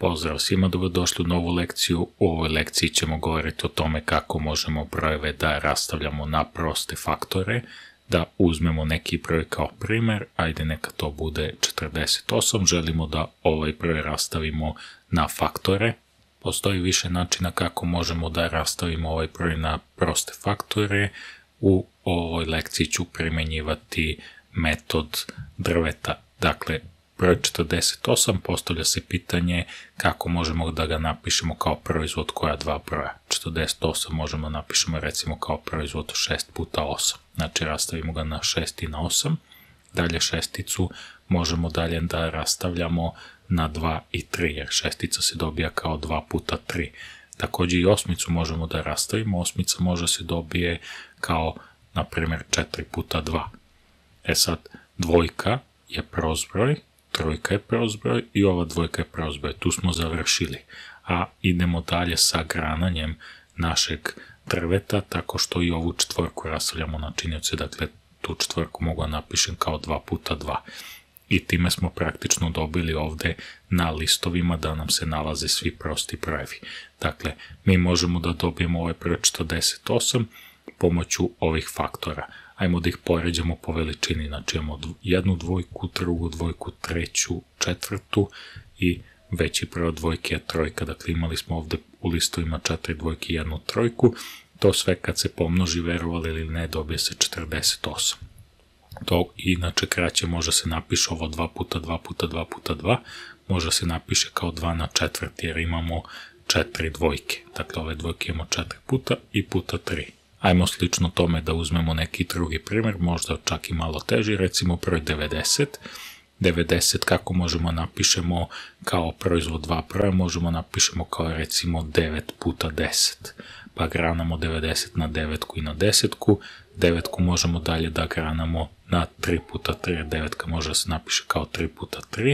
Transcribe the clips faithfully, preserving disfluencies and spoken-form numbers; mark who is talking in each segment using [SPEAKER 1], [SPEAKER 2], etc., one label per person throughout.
[SPEAKER 1] Pozdrav svima, dobrodošli u novu lekciju. U ovoj lekciji ćemo govoriti o tome kako možemo brojeve da rastavljamo na proste faktore, da uzmemo neki broj kao primjer, ajde neka to bude četrdeset osam, želimo da ovaj broj rastavimo na faktore. Postoji više načina kako možemo da rastavimo ovaj broj na proste faktore. U ovoj lekciji ću primjenjivati metod drveta. Dakle, broj četrdeset osam postavlja se pitanje kako možemo da ga napišemo kao proizvod koja dva broja. četrdeset osam možemo da napišemo recimo kao proizvod šest puta osam. Znači rastavimo ga na šest i na osam. Dalje šesticu možemo dalje da rastavljamo na dva i tri, jer šestica se dobija kao dva puta tri. Također i osmicu možemo da rastavimo. Osmica može se dobije kao, na primjer, četiri puta dva. E sad, dvojka je prostbroj, trojka je prostbroj i ova dvojka je prostbroj. Tu smo završili. A idemo dalje sa grananjem našeg drveta, tako što i ovu četvorku rastavljamo na činioce. Dakle, tu četvorku mogu da napišem kao dva puta dva. I time smo praktično dobili ovde na listovima da nam se nalaze svi prosti brojevi. Dakle, mi možemo da dobijemo ovaj broj četrdeset osam pomoću ovih faktora. Ajmo da ih poređamo po veličini. Znači imamo jednu dvojku, drugu dvojku, treću, četvrtu i veći broj od dvojke je trojka. Dakle, imali smo ovde u listovima četiri dvojke i jednu trojku. To sve kad se pomnoži, verovali ili ne, dobije se četrdeset osam. To inače kraće može se napiše ovo dva puta dva puta dva puta dva, može se napiše kao dva na četvrti jer imamo četiri dvojke. Dakle, ove dvojke imamo četiri puta i puta tri. Ajmo slično tome da uzmemo neki drugi primjer, možda čak i malo teži, recimo broj devedeset. devedeset kako možemo napišemo kao proizvod dva broja, možemo napišemo kao recimo devet puta deset. Pa granamo devedeset na devetku i na desetku. devetku možemo dalje da granamo na tri puta tri, devetka može da se napiše kao tri puta tri,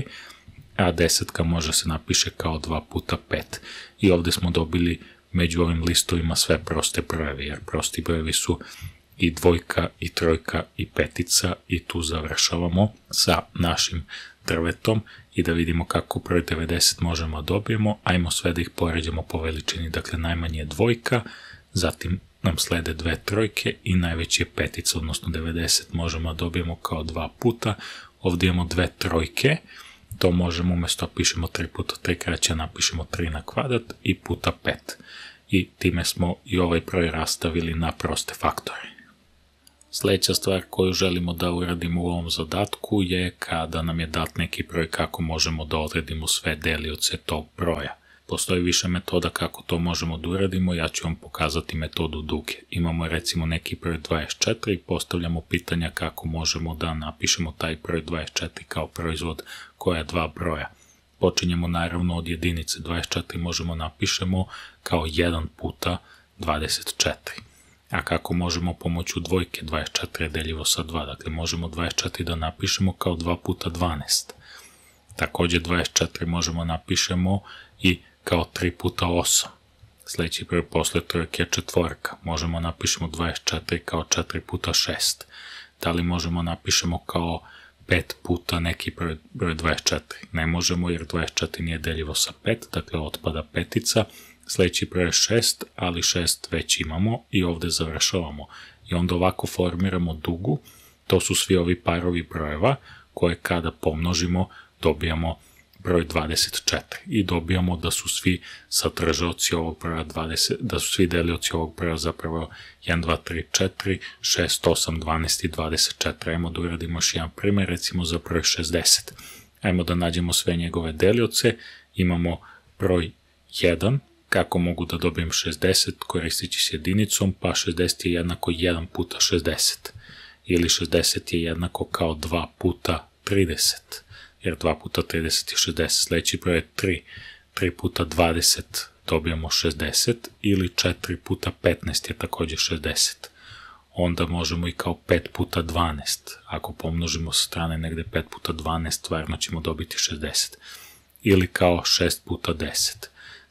[SPEAKER 1] a desetka može da se napiše kao dva puta pet. I ovdje smo dobili među ovim listovima sve proste brojevi, jer prosti brojevi su i dvojka, i trojka, i petica, i tu završavamo sa našim drvetom i da vidimo kako broj devedeset možemo da dobijemo. Ajmo sve da ih poređamo po veličini. Dakle, najmanje je dvojka, zatim nam slede dve trojke i najveći je petica, odnosno devedeset možemo da dobijemo kao dva puta. Ovdje imamo dve trojke, to možemo umjesto da pišemo tri puta tri kraće napišemo tri na kvadrat i puta pet. I time smo i ovaj broj rastavili na proste faktore. Sljedeća stvar koju želimo da uradimo u ovom zadatku je kada nam je dat neki broj kako možemo da odredimo sve delioce tog broja. Postoji više metoda kako to možemo da uradimo, ja ću vam pokazati metodu duge. Imamo recimo neki broj dvadeset četiri i postavljamo pitanja kako možemo da napišemo taj broj dvadeset četiri kao proizvod koja dva broja. Počinjemo naravno od jedinice, dvadeset četiri možemo napišemo kao jedan puta dvadeset četiri. A kako možemo pomoću dvojke, dvadeset četiri je deljivo sa dva, dakle možemo dvadeset četiri da napišemo kao dva puta dvanaest. Također dvadeset četiri možemo napišemo i kao tri puta osam. Sljedeći broj posle trojke je četvorka. Možemo napišemo dvadeset četiri kao četiri puta šest. Da li možemo napišemo kao pet puta neki broj, broj dvadeset četiri? Ne možemo jer dvadeset četiri nije deljivo sa pet, dakle otpada petica. Sljedeći broj je šest, ali šest već imamo i ovdje završavamo. I onda ovako formiramo dugu. To su svi ovi parovi brojeva koje kada pomnožimo dobijamo broj dvadeset četiri i dobijamo da su svi sadržaoci ovog broja dvadeset, da su svi delioci ovog broja zapravo jedan, dva, tri, četiri, šest, osam, dvanaest i dvadeset četiri. Ajmo da uradimo još jedan primjer, recimo za broj šezdeset. Ajmo da nađemo sve njegove delioce. Imamo broj jedan, kako mogu da dobijem šezdeset koristeći s jedinicom, pa šezdeset je jednako jedan puta šezdeset. Ili šezdeset je jednako kao dva puta trideset. Jer dva puta trideset je šezdeset. Sljedeći broj je tri. tri puta dvadeset dobijamo šezdeset ili četiri puta petnaest je također šezdeset. Onda možemo i kao pet puta dvanaest. Ako pomnožimo sa strane negde pet puta dvanaest, stvarno ćemo dobiti šezdeset. Ili kao šest puta deset.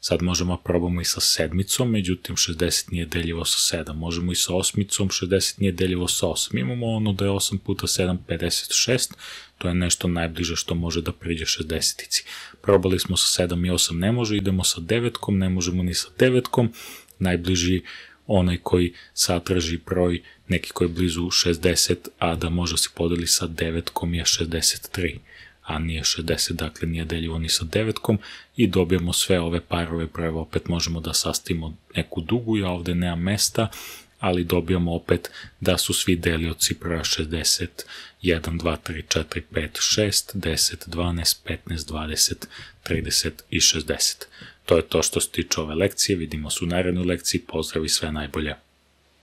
[SPEAKER 1] Sad možemo probamo i sa sedmicom, međutim šezdeset nije deljivo sa sedam. Možemo i sa osmicom, šezdeset nije deljivo sa osam. Imamo ono da je osam puta sedam, pedeset šest, to je nešto najbliže što može da priđe šezdesetici. Probali smo sa sedam i osam, ne može, idemo sa devetkom, ne možemo ni sa devetkom, najbliži onaj koji sadrži broj neki koji je blizu šezdeset, a da može se podeli sa devetkom je šezdeset tri, a nije šezdeset, dakle nije deljivo ni sa devetkom i dobijemo sve ove parove brojeva, opet možemo da sastavimo neku dugu, ja ovde nemam mesta, ali dobijamo opet da su svi delioci broja šezdeset, jedan, dva, tri, četiri, pet, šest, deset, dvanaest, petnaest, dvadeset, trideset i šezdeset. To je to što se tiče ove lekcije, vidimo se u narednoj lekciji, pozdrav i sve najbolje.